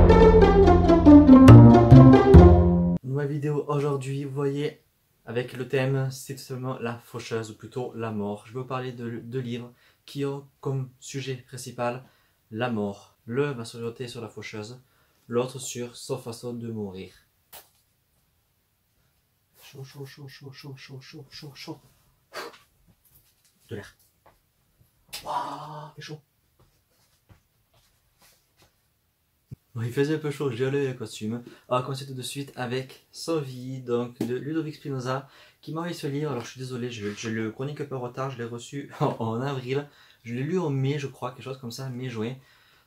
Nouvelle vidéo aujourd'hui, vous voyez, avec le thème, c'est seulement la faucheuse, ou plutôt la mort. Je vais vous parler de deux livres qui ont comme sujet principal la mort. L'un va s'orienter sur la faucheuse, l'autre sur sa façon de mourir. Chaud, chaud, chaud, chaud, chaud, chaud, chaud, chaud, chaud. De l'air. Waouh, il fait chaud. Bon, il faisait un peu chaud, j'ai enlevé le costume. On va commencer tout de suite avec Sa vie, donc de Ludovic Spinoza, qui m'a envoyé ce livre. Alors je suis désolé, je le chronique un peu en retard, je l'ai reçu en avril. Je l'ai lu en mai, je crois, quelque chose comme ça, mai-juin.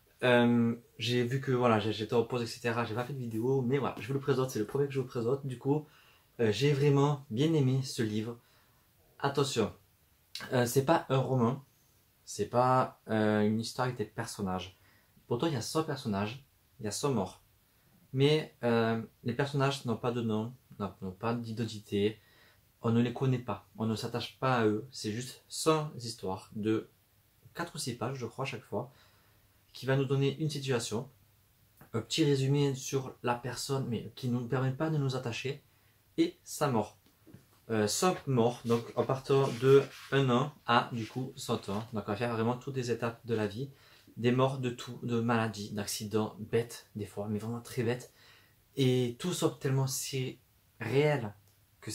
J'ai vu que voilà, j'étais en pause, etc. J'ai pas fait de vidéo, mais voilà, je vous le présente, c'est le premier que je vous présente. Du coup, j'ai vraiment bien aimé ce livre. Attention, c'est pas un roman, c'est pas une histoire avec des personnages. Pourtant, il y a 100 personnages, il y a 100 morts. Mais les personnages n'ont pas de nom, n'ont pas d'identité, on ne les connaît pas, on ne s'attache pas à eux. C'est juste 100 histoires de 4 ou 6 pages, je crois, à chaque fois, qui va nous donner une situation, un petit résumé sur la personne, mais qui ne nous permet pas de nous attacher, et sa mort. 100 morts, donc en partant de 1 an à du coup 100 ans. Donc on va faire vraiment toutes les étapes de la vie. Des morts de tout, de maladies, d'accidents bêtes des fois, mais vraiment très bêtes. Et tout semble tellement si réel que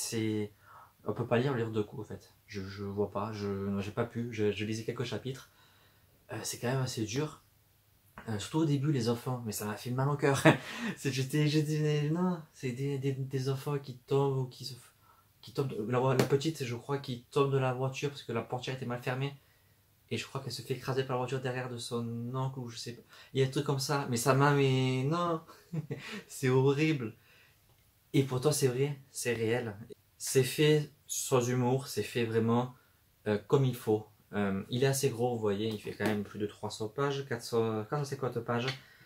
on peut pas lire le livre de coup en fait. Je vois pas, j'ai pas pu, je lisais quelques chapitres. C'est quand même assez dur. Surtout au début les enfants, mais ça m'a fait mal au cœur. Non, c'est des enfants qui tombent ou qui tombent. La petite, je crois, qui tombe de la voiture parce que la portière était mal fermée. Et je crois qu'elle se fait écraser par la voiture derrière de son oncle ou je sais pas. Il y a des trucs comme ça, mais ça m'a, mais non, c'est horrible. Et pourtant c'est vrai, c'est réel. C'est fait sans humour, c'est fait vraiment comme il faut. Il est assez gros, vous voyez, il fait quand même plus de 300 pages, 450 pages.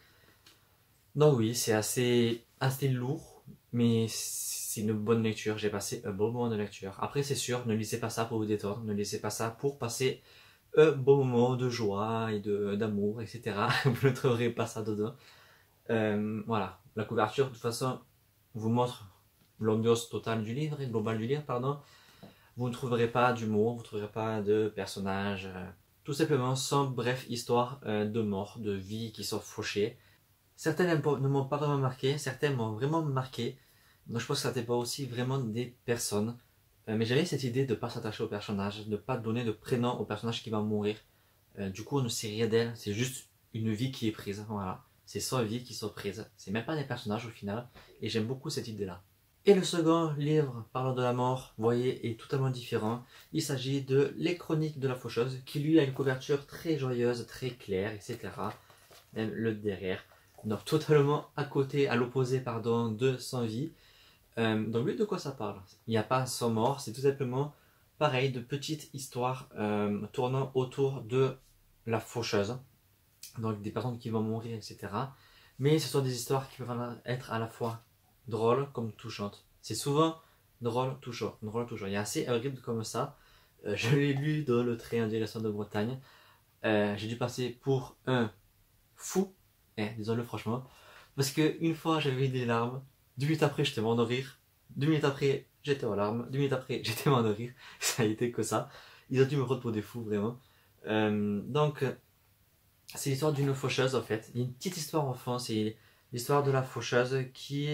Donc oui, c'est assez lourd, mais c'est une bonne lecture. J'ai passé un bon moment de lecture. Après, c'est sûr, ne lisez pas ça pour vous détendre, ne lisez pas ça pour passer un bon moment de joie et d'amour, etc. Vous ne trouverez pas ça dedans. Voilà, la couverture, de toute façon, vous montre l'ambiance totale du livre, globale du livre, pardon. Vous ne trouverez pas d'humour, vous ne trouverez pas de personnages. Tout simplement, sans bref histoire de mort, de vie qui sont fauchées. Certaines ne m'ont pas vraiment marqué, certaines m'ont vraiment marqué. Donc je pense que ça dépend aussi vraiment des personnes. Mais j'avais cette idée de ne pas s'attacher au personnage, de ne pas donner de prénom au personnage qui va mourir. Du coup, on ne sait rien d'elle, c'est juste une vie qui est prise. Voilà, c'est 100 vies qui sont prises. C'est même pas des personnages au final, et j'aime beaucoup cette idée-là. Et le second livre parlant de la mort, vous voyez, est totalement différent. Il s'agit de Les Chroniques de la Faucheuse, qui lui a une couverture très joyeuse, très claire, etc. Même le derrière. Donc totalement à côté, à l'opposé, pardon, de Sans Vie. Donc lui, de quoi ça parle? Il n'y a pas 100 morts, c'est tout simplement pareil, de petites histoires tournant autour de la faucheuse. Donc des personnes qui vont mourir, etc. Mais ce sont des histoires qui peuvent être à la fois drôles comme touchantes. C'est souvent drôle, touchant, drôle, touchant. Il y a assez un rythme comme ça. Je l'ai lu dans le train en direction de Bretagne. J'ai dû passer pour un fou, désolé franchement, parce que une fois j'avais des larmes, 2 minutes après j'étais mort de rire, 2 minutes après j'étais en larmes, 2 minutes après j'étais mort de rire, ça a été que ça. Ils ont dû me prendre pour des fous vraiment. Donc c'est l'histoire d'une faucheuse en fait. Il y a une petite histoire en fond, c'est l'histoire de la faucheuse qui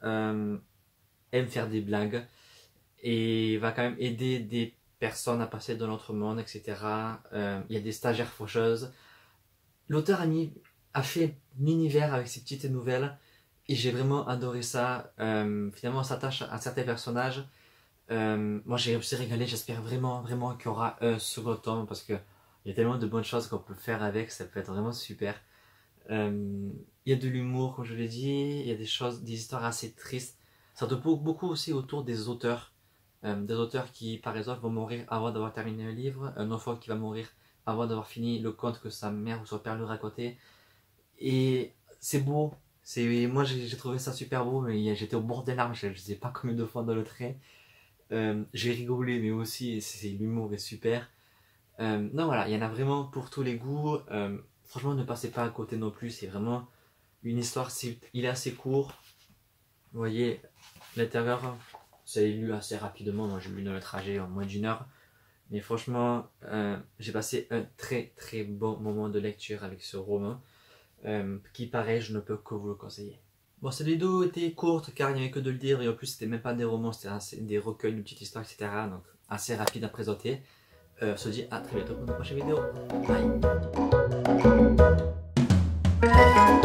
aime faire des blagues et va quand même aider des personnes à passer dans l'autre monde, etc. Il y a des stagiaires faucheuses. L'auteur a fait un univers avec ses petites nouvelles et j'ai vraiment adoré ça. Finalement, on s'attache à certains personnages. Moi, j'ai aussi régalé. J'espère vraiment, vraiment qu'il y aura un second tome parce que il y a tellement de bonnes choses qu'on peut faire avec. Ça peut être vraiment super. Il y a de l'humour, comme je l'ai dit. Il y a des choses, des histoires assez tristes. Ça tourne beaucoup aussi autour des auteurs. Des auteurs qui, par exemple, vont mourir avant d'avoir terminé un livre. Un enfant qui va mourir avant d'avoir fini le conte que sa mère ou son père lui racontait. Et c'est beau. Moi j'ai trouvé ça super beau, mais j'étais au bord des larmes, je ne sais pas combien de fois dans le train. J'ai rigolé, mais aussi l'humour est super. Non voilà, il y en a vraiment pour tous les goûts. Franchement, ne passez pas à côté non plus, c'est vraiment une histoire, il est assez court. Vous voyez, l'intérieur, ça est lu assez rapidement. Moi, j'ai lu dans le trajet en moins d'1 heure. Mais franchement, j'ai passé un très très bon moment de lecture avec ce roman. Qui pareil, je ne peux que vous le conseiller. Bon, cette vidéo était courte car il n'y avait que 2 livres et en plus c'était même pas des romans, c'était des recueils de petites histoires, etc. Donc assez rapide à présenter. On se dit à très bientôt pour une prochaine vidéo. Bye.